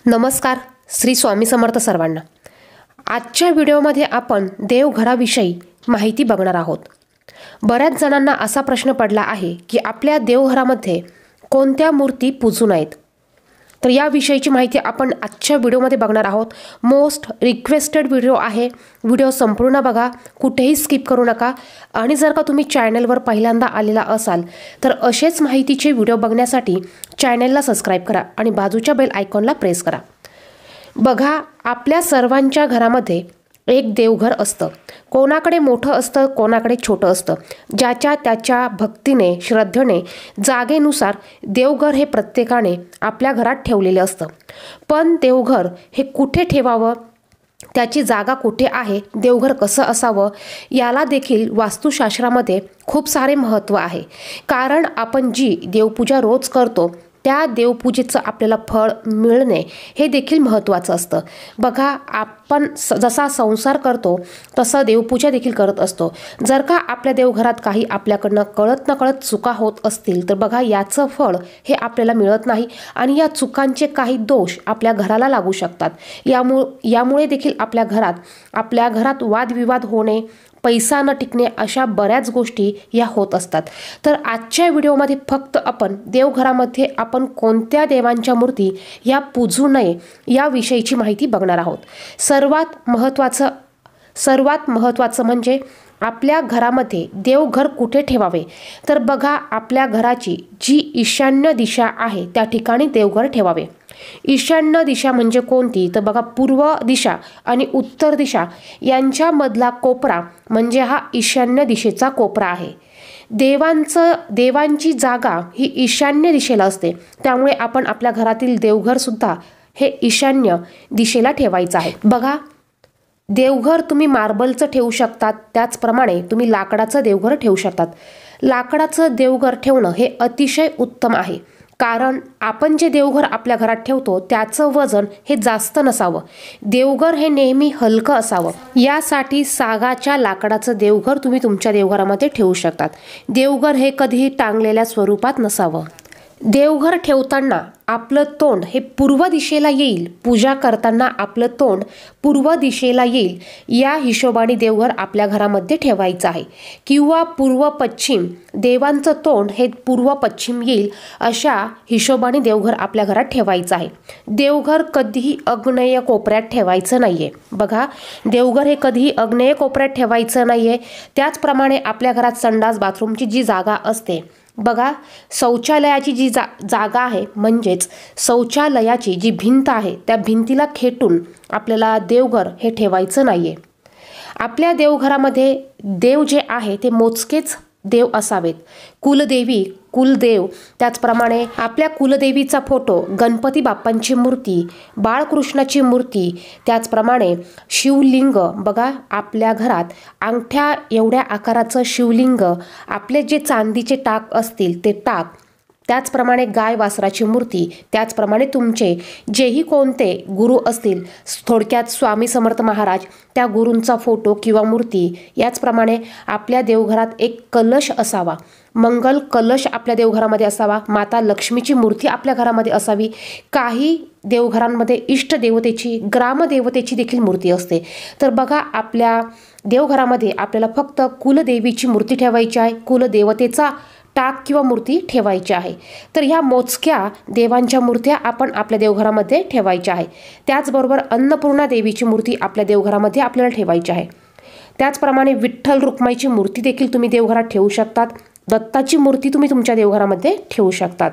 नमस्कार. श्री स्वामी समर्थ सर्वांना. आजच्या व्हिडिओमध्ये आपण देवघराविषयी माहिती बघणार आहोत. बऱ्याच जणांना असा प्रश्न पडला आहे की आपल्या देवघरामध्ये कोणत्या मूर्ती पूजू नयेत. तर या विषयीची माहिती आपण आजच्या व्हिडिओमध्ये बघणार आहोत. मोस्ट रिक्वेस्टेड व्हिडिओ आहे. व्हिडिओ संपूर्ण बघा, कुठेही स्किप करू नका. आणि जर का तुम्ही चॅनलवर पहिल्यांदा आलेला असाल तर असेच माहितीचे व्हिडिओ बघण्यासाठी चॅनलला सबस्क्राईब करा आणि बाजूच्या बेल आयकॉनला प्रेस करा. बघा, आपल्या सर्वांच्या घरामध्ये एक देवघर असतं. कोणाकडे मोठं असतं, कोणाकडे छोटं असतं. ज्याच्या त्याच्या भक्तीने, श्रद्धेने, जागेनुसार देवघर हे प्रत्येकाने आपल्या घरात ठेवलेले असतं. पण देवघर हे कुठे ठेवावं, त्याची जागा कुठे आहे, देवघर कसं असावं, याला देखील वास्तुशास्त्रामध्ये खूप सारे महत्त्व आहे. कारण आपण जी देवपूजा रोज करतो त्या देवपूजेचं आपल्याला फळ मिळणे हे देखील महत्त्वाचं असतं. बघा, आपण जसा संसार करतो तसं देवपूजा देखील करत असतो. जर का आपल्या देवघरात काही आपल्याकडनं कळत नकळत चुका होत असतील तर बघा, याचं फळ हे आपल्याला मिळत नाही आणि या चुकांचे काही दोष आपल्या घराला लागू शकतात. यामुळे देखील आपल्या घरात वादविवाद होणे, पैसा न टिकणे, अशा बऱ्याच गोष्टी या होत असतात. तर आजच्या व्हिडिओमध्ये फक्त आपण देवघरामध्ये आपण कोणत्या देवांच्या मूर्ती या पूजू नये याविषयीची माहिती बघणार आहोत. सर्वात महत्त्वाचं म्हणजे आपल्या घरामध्ये देवघर कुठे ठेवावे. तर बघा, आपल्या घराची जी ईशान्य दिशा आहे त्या ठिकाणी देवघर ठेवावे. ईशान्य दिशा म्हणजे कोणती, तर बघा, पूर्व दिशा आणि उत्तर दिशा यांच्यामधला कोपरा म्हणजे हा ईशान्य दिशेचा कोपरा आहे. देवांची जागा ही ईशान्य दिशेला असते. त्यामुळे आपण आपल्या घरातील देवघर सुद्धा हे ईशान्य दिशेला ठेवायचं आहे. बघा, देवघर तुम्ही मार्बलचं ठेवू शकतात, त्याचप्रमाणे तुम्ही लाकडाचं देवघर ठेवू शकतात. लाकडाचं देवघर ठेवणं हे अतिशय उत्तम आहे. कारण आपण जे देवघर आपल्या घरात ठेवतो त्याचं वजन हे जास्त नसावं. देवघर हे नेहमी हलकं असावं. यासाठी सागाच्या लाकडाचं देवघर तुम्ही तुमच्या देवघरामध्ये ठेवू शकतात. देवघर हे कधीही टांगलेल्या स्वरूपात नसावं. देवघर ठेवताना आपलं तोंड हे पूर्व दिशेला येईल. पूजा करताना आपलं तोंड पूर्व दिशेला येईल या हिशोबाने देवघर आपल्या घरामध्ये ठेवायचं आहे. किंवा पूर्व पश्चिम, देवांचं तोंड हे पूर्व पश्चिम येईल अशा हिशोबाने देवघर आपल्या घरात ठेवायचं आहे. देवघर कधीही आग्नेय कोपऱ्यात ठेवायचं नाहीये. बघा, देवघर हे कधीही आग्नेय कोपऱ्यात ठेवायचं नाहीये. त्याचप्रमाणे आपल्या घरात संडास बाथरूमची जी जागा असते, बघा, शौचालयाची जी जागा आहे म्हणजेच शौचालयाची जी भिंत आहे त्या भिंतीला खेटून आपल्याला देवघर हे ठेवायचं नाहीये. आपल्या देवघरामध्ये देव जे आहे ते मोजकेच देव असावेत. कुलदेवी, कुलदेव, त्याचप्रमाणे आपल्या कुलदेवीचा फोटो, गणपती बाप्पांची मूर्ती, बाळकृष्णाची मूर्ती, त्याचप्रमाणे शिवलिंग. बघा, आपल्या घरात अंगठ्या एवढ्या आकाराचं शिवलिंग, आपले जे चांदीचे टाक असतील ते टाक, त्याचप्रमाणे गाय वासराची मूर्ती, त्याचप्रमाणे तुमचे जेही कोणते गुरु असतील, थोडक्यात स्वामी समर्थ महाराज, त्या गुरूंचा फोटो किंवा मूर्ती. याचप्रमाणे आपल्या देवघरात एक कलश असावा. मंगल कलश आपल्या देवघरामध्ये असावा. माता लक्ष्मीची मूर्ती आपल्या घरामध्ये असावी. काही देवघरांमध्ये इष्टदेवतेची, ग्रामदेवतेची देखील मूर्ती असते. तर बघा, आपल्या देवघरामध्ये आपल्याला फक्त कुलदेवीची मूर्ती ठेवायची आहे. कुलदेवतेचा टाक किंवा मूर्ती ठेवायची आहे. तर ह्या मोजक्या देवांच्या मूर्त्या आपण आपल्या देवघरामध्ये ठेवायच्या आहे. त्याचबरोबर अन्नपूर्णा देवीची मूर्ती आपल्या देवघरामध्ये आपल्याला ठेवायची आहे. त्याचप्रमाणे विठ्ठल रुक्माईची मूर्ती देखील तुम्ही देवघरात ठेवू शकतात. दत्ताची मूर्ती तुम्ही तुमच्या देवघरामध्ये ठेवू शकतात.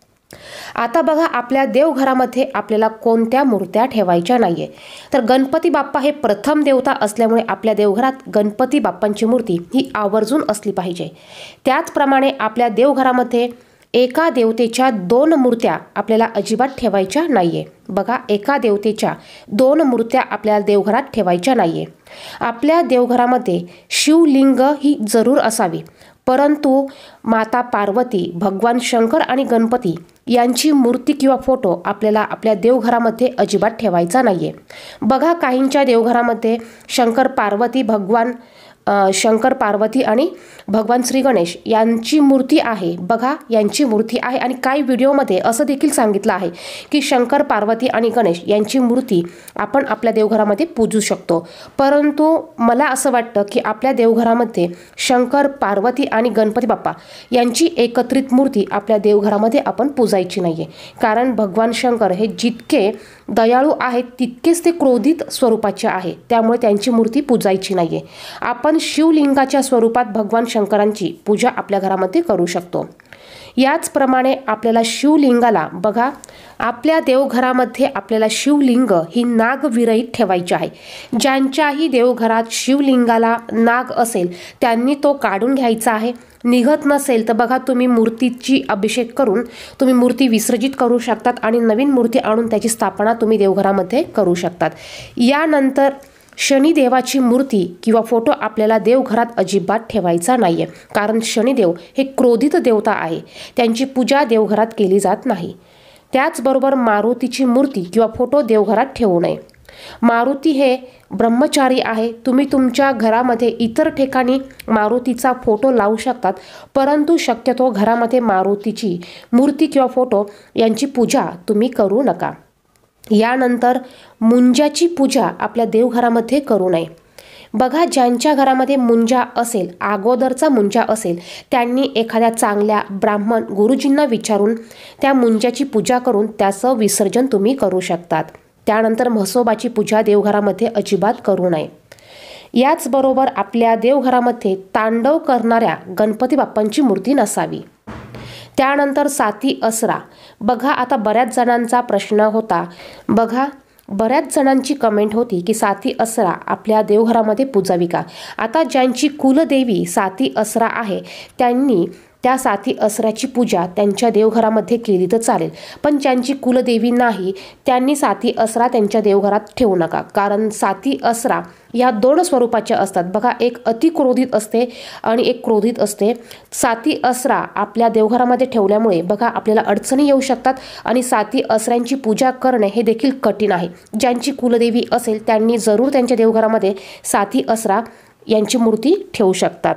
आता बघा, आपल्या देवघरामध्ये आपल्याला कोणत्या मूर्त्या ठेवायच्या नाहीये. तर गणपती बाप्पा हे प्रथम देवता असल्यामुळे आपल्या देवघरात गणपती बाप्पांची मूर्ती ही आवर्जून असली पाहिजे. त्याचप्रमाणे आपल्या देवघरामध्ये एका देवतेच्या 2 मूर्त्या आपल्याला अजिबात ठेवायच्या नाहीये. बघा, एका देवतेच्या 2 मूर्त्या आपल्या देवघरात ठेवायच्या नाहीये. आपल्या देवघरामध्ये शिवलिंग ही जरूर असावी. परंतु माता पार्वती, भगवान शंकर आणि गणपती यांची मूर्ती किंवा फोटो आपल्याला आपल्या देवघरामध्ये अजिबात ठेवायचा नाहीये. बघा, काहींच्या देवघरामध्ये शंकर पार्वती आणि भगवान श्री गणेश यांची मूर्ती आहे, बघा यांची मूर्ती आहे. आणि काही व्हिडिओमध्ये असं देखील सांगितलं आहे की शंकर, पार्वती आणि गणेश यांची मूर्ती आपण आपल्या देवघरामध्ये पूजू शकतो. परंतु मला असं वाटतं की आपल्या देवघरामध्ये शंकर, पार्वती आणि गणपती बाप्पा यांची एकत्रित मूर्ती आपल्या देवघरामध्ये आपण पूजायची नाही आहे. कारण भगवान शंकर हे जितके दयाळू आहेत तितकेच ते क्रोधित स्वरूपाचे आहे, त्यामुळे त्यांची मूर्ती पूजायची नाही आहे. आपण शिवलिंगाच्या स्वरूपात भगवान शंकरांची पूजा आपल्या घरामध्ये करू शकतो. याचप्रमाणे आपल्याला शिवलिंगाला बघा, आपल्या देवघरामध्ये आपल्याला शिवलिंग ही नागविरहित ठेवायची आहे. ज्यांच्याही देवघरात शिवलिंगाला नाग असेल त्यांनी तो काढून घ्यायचा आहे. निघत नसेल तर बघा, तुम्ही मूर्तीची अभिषेक करून तुम्ही मूर्ती विसर्जित करू शकतात आणि नवीन मूर्ती आणून त्याची स्थापना तुम्ही देवघरामध्ये करू शकतात. यानंतर शनिदेवाची मूर्ती किंवा फोटो आपल्याला देवघरात अजिबात ठेवायचा नाही आहे. कारण शनिदेव हे क्रोधित देवता आहे, त्यांची पूजा देवघरात केली जात नाही. त्याचबरोबर मारुतीची मूर्ती किंवा फोटो देवघरात ठेवू नये. मारुती हे ब्रह्मचारी आहे. तुम्ही तुमच्या घरामध्ये इतर ठिकाणी मारुतीचा फोटो लावू शकतात, परंतु शक्यतो घरामध्ये मारुतीची मूर्ती किंवा फोटो यांची पूजा तुम्ही करू नका. यानंतर मुंजाची पूजा आपल्या देवघरामध्ये करू नये. बघा, ज्यांच्या घरामध्ये मुंजा असेल, अगोदरचा मुंजा असेल, त्यांनी एखाद्या चांगल्या ब्राह्मण गुरुजींना विचारून त्या मुंजाची पूजा करून त्याचं विसर्जन तुम्ही करू शकतात. त्यानंतर म्हसोबाची पूजा देवघरामध्ये अजिबात करू नये. याचबरोबर आपल्या देवघरामध्ये तांडव करणाऱ्या गणपती बाप्पांची मूर्ती नसावी. त्यानंतर साती असरा. बघा, आता बऱ्याच जणांचा प्रश्न होता, बघा बऱ्याच जणांची कमेंट होती की साती असरा आपल्या देवघरामध्ये पूजावी का. आता ज्यांची कुलदेवी साती असरा आहे त्यांनी त्या साती असऱ्याची पूजा त्यांच्या देवघरामध्ये केली तर चालेल, पण ज्यांची कुलदेवी नाही त्यांनी साती असरा त्यांच्या देवघरात ठेवू नका. कारण साती असरा या दोन स्वरूपाच्या असतात. बघा, एक अतिक्रोधित असते आणि एक क्रोधित असते. साती असरा आपल्या देवघरामध्ये ठेवल्यामुळे बघा आपल्याला अडचणी येऊ शकतात आणि साती असऱ्यांची पूजा करणे हे देखील कठीण आहे. ज्यांची कुलदेवी असेल त्यांनी जरूर त्यांच्या देवघरामध्ये साती असरा यांची मूर्ती ठेवू शकतात.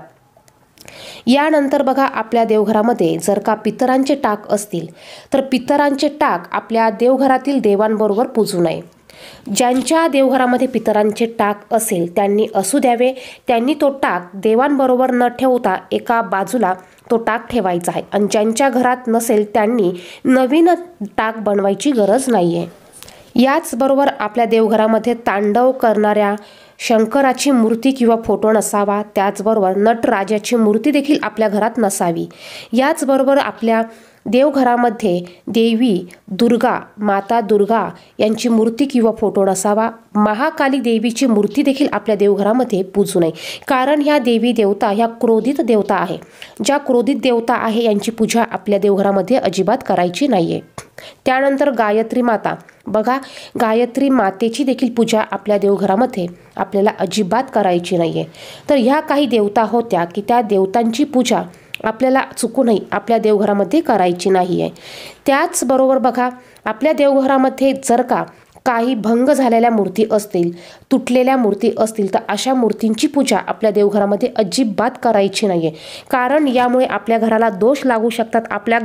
यानंतर बघा, आपल्या देवघरामध्ये जर का पितरांचे टाक असतील तर पितरांचे टाक आपल्या देवघरातील देवांबरोबर पूजू नये. ज्यांच्या देवघरामध्ये पितरांचे टाक असेल त्यांनी असू द्यावे. त्यांनी तो टाक देवांबरोबर न ठेवता एका बाजूला तो टाक ठेवायचा आहे. आणि ज्यांच्या घरात नसेल त्यांनी नवीन टाक बनवायची गरज नाही आहे. याचबरोबर आपल्या देवघरामध्ये तांडव करणाऱ्या शंकराची मूर्ती किंवा फोटो नसावा. त्याचबरोबर नटराजाची मूर्ती देखील आपल्या घरात नसावी. याचबरोबर आपल्या देवघरामध्ये देवी दुर्गा, माता दुर्गा यांची मूर्ती किंवा फोटो नसावा. महाकाली देवीची मूर्ती देखील आपल्या देवघरामध्ये पूजू नये. कारण ह्या देवी देवता ह्या क्रोधित देवता आहे. ज्या क्रोधित देवता आहे यांची पूजा आपल्या देवघरामध्ये अजिबात करायची नाही आहे. त्यानंतर गायत्री माता. बघा, गायत्री मातेची देखील पूजा आपल्या देवघरामध्ये आपल्याला अजिबात करायची नाही आहे. तर ह्या काही देवता होत्या की त्या देवतांची पूजा आपल्याला चुकूनही आपल्या देवघरामध्ये करायची नाही आहे. त्याचबरोबर बघा, आपल्या देवघरामध्ये जर का काही भंग झालेल्या मूर्ती असतील, तुटलेल्या मूर्ती असतील तर अशा मूर्तींची पूजा आपल्या देवघरामध्ये अजिबात करायची नाही आहे. कारण यामुळे आपल्या घराला दोष लागू शकतात.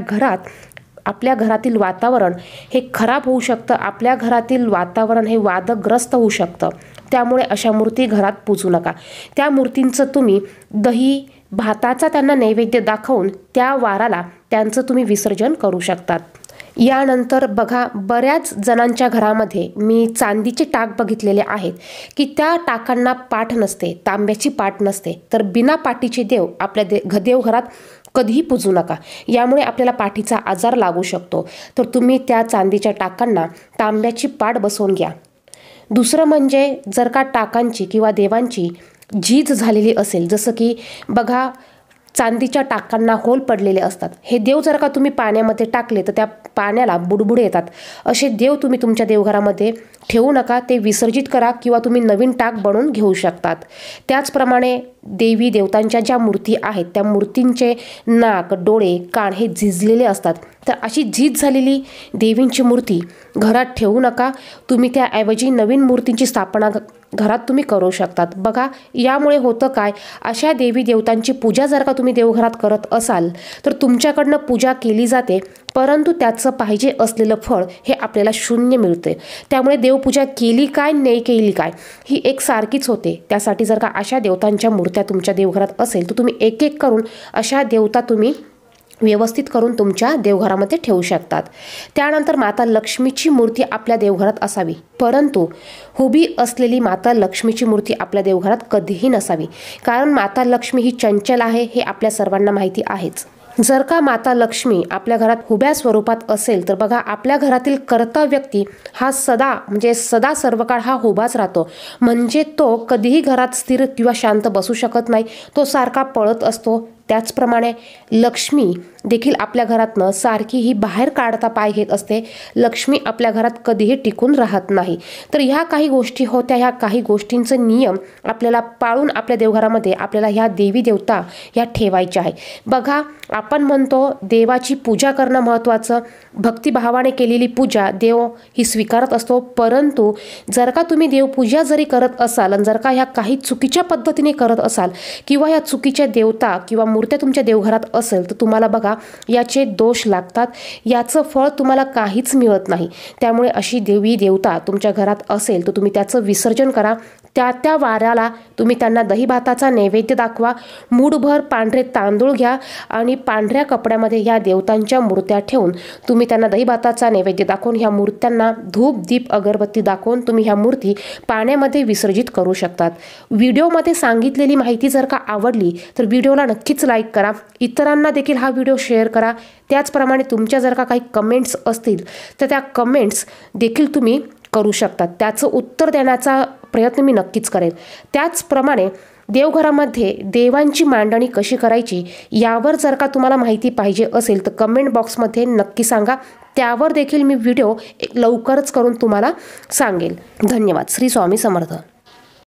आपल्या घरातील वातावरण हे खराब होऊ शकतं. आपल्या घरातील वातावरण हे वादग्रस्त होऊ शकतं. त्यामुळे अशा मूर्ती घरात पूजू नका. त्या मूर्तींचं तुम्ही दही भाताचा त्यांना नैवेद्य दाखवून त्या वाराला त्यांचं तुम्ही विसर्जन करू शकतात. यानंतर बघा, बऱ्याच जणांच्या घरामध्ये मी चांदीचे टाक बघितलेले आहेत की त्या टाकांना पाठ नसते, तांब्याची पाठ नसते. तर बिना पाठीचे देव आपल्या देवघरात कधीही पूजू नका. यामुळे आपल्याला पाठीचा आजार लागू शकतो. तर तुम्ही त्या चांदीच्या टाकांना तांब्याची पाठ बसवून घ्या. दुसरं म्हणजे जर का टाकांची किंवा देवांची झीज झालेली असेल, जसं की बघा चांदीच्या टाकांना होल पडलेले असतात, हे देव जर का तुम्ही पाण्यामध्ये टाकले तर त्या पाण्याला बुडबुडे येतात. असे देव तुम्ही तुमच्या देवघरामध्ये ठेवू नका. ते विसर्जित करा किंवा तुम्ही नवीन टाक बनवून घेऊ शकतात. त्याचप्रमाणे देवी देवतांच्या ज्या मूर्ती आहेत त्या मूर्तींचे नाक, डोळे, कान हे झिजलेले असतात. तर अशी झीज झालेली देवींची मूर्ती घरात ठेवू नका. तुम्ही त्याऐवजी नवीन मूर्तींची स्थापना घरात तुम्ही करू शकतात. बघा, यामुळे होतं काय, अशा देवी देवतांची पूजा जर का तुम्ही देवघरात करत असाल तर तुमच्याकडनं पूजा केली जाते, परंतु त्याचं पाहिजे असलेलं फळ हे आपल्याला शून्य मिळते. त्यामुळे देवपूजा केली काय नाही केली काय ही एक सारखीच होते. त्यासाठी जर का अशा देवतांच्या मूर्त्या तुमच्या देवघरात असेल तर तुम्ही एक एक करून अशा देवता तुम्ही व्यवस्थित करून तुमच्या देवघरामध्ये ठेवू शकतात. त्यानंतर माता लक्ष्मीची मूर्ती आपल्या देवघरात असावी, परंतु उभी असलेली माता लक्ष्मीची मूर्ती आपल्या देवघरात कधीही नसावी. कारण माता लक्ष्मी ही चंचल आहे हे आपल्या सर्वांना माहिती आहेच. जर का माता लक्ष्मी आपल्या घरात उभ्या स्वरूपात असेल तर बघा, आपल्या घरातील कर्ता व्यक्ती हा सदा सर्व काळ हा उभाच राहतो. म्हणजे तो कधीही घरात स्थिर किंवा शांत बसू शकत नाही, तो सारखा पळत असतो. त्याचप्रमाणे लक्ष्मी देखील आपल्या घरातनं सारखी ही बाहेर काढता पाय घेत असते. लक्ष्मी आपल्या घरात कधीही टिकून राहत नाही. तर ह्या काही गोष्टी होत्या. ह्या काही गोष्टींचे नियम आपल्याला पाळून आपल्या देवघरामध्ये आपल्याला ह्या देवी देवता ह्या ठेवायच्या आहे. बघा, आपण म्हणतो देवाची पूजा करणं महत्त्वाचं, भक्तिभावाने केलेली पूजा देव ही स्वीकारत असतो. परंतु जर का तुम्ही देवपूजा जरी करत असाल आणि जर का ह्या काही चुकीच्या पद्धतीने करत असाल किंवा ह्या चुकीच्या देवता किंवा मूर्त्या तुमच्या देवघरात असेल तर तुम्हाला बघा याचे दोष लागतात. याचं फळ तुम्हाला काहीच मिळत नाही. त्यामुळे अशी देवी देवता तुमच्या घरात असेल तर तुम्ही त्याचं विसर्जन करा. त्या वाराला तुम्ही त्यांना दही भाताचा नैवेद्य दाखवा. मूठभर पांढरे तांदूळ घ्या आणि पांढऱ्या कपड्यामध्ये ह्या देवतांच्या मूर्त्या ठेवून तुम्ही त्यांना दही भाताचा नैवेद्य दाखवून ह्या मूर्त्यांना धूप दीप अगरबत्ती दाखवून तुम्ही ह्या मूर्ती पाण्यामध्ये विसर्जित करू शकतात. व्हिडिओमध्ये सांगितलेली माहिती जर का आवडली तर व्हिडिओला नक्कीच लाईक करा. इतरांना देखील हा व्हिडिओ शेअर करा. त्याचप्रमाणे तुमच्या जर का काही कमेंट्स असतील तर त्या कमेंट्स देखील तुम्ही करू शकतात. त्याचं उत्तर देण्याचा प्रयत्न मी नक्कीच करेन. त्याचप्रमाणे देवघरामध्ये देवांची मांडणी कशी करायची यावर जर का तुम्हाला माहिती पाहिजे असेल तर कमेंट बॉक्समध्ये नक्की सांगा. त्यावर देखील मी व्हिडिओ लवकरच करून तुम्हाला सांगेल. धन्यवाद. श्री स्वामी समर्थ.